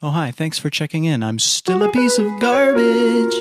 Oh, hi, thanks for checking in. I'm still a piece of garbage.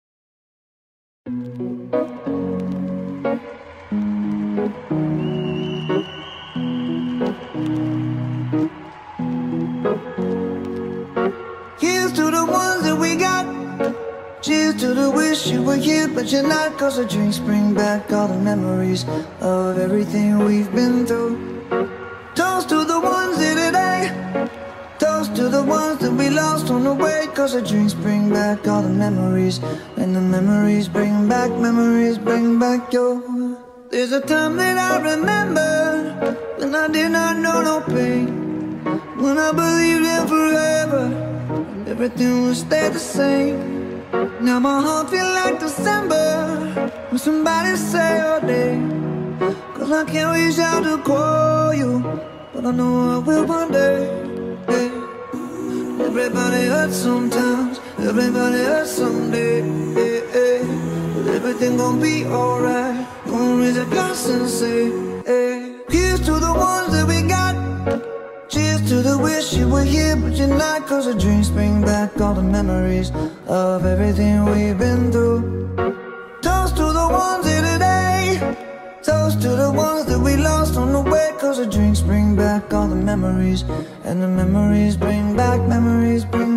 Here's to the ones that we got. Cheers to the wish you were here, but you're not. Cause the drinks bring back all the memories of everything we've been through. Toast to the ones here today. Toast to the ones that we lost on the way. Cause the drinks bring back all the memories. And the memories bring back your. There's a time that I remember when I did not know no pain, when I believed in forever and everything would stay the same. Now my heart feel like December when somebody say your name. Cause I can't reach out to call you, but I know I will one day. Hey. Everybody hurts sometimes, everybody hurts someday. Hey, hey. But everything gon' be alright. Gonna raise a glass and say, hey. Here's to the ones that we got. Cheers to the wish you were here, but you're not. Cause the dreams bring back all the memories of everything we've been through. Toast to the ones here today. Toast to the ones that we lost on the way. Cause the drinks bring back all the memories. And the memories bring back, memories bring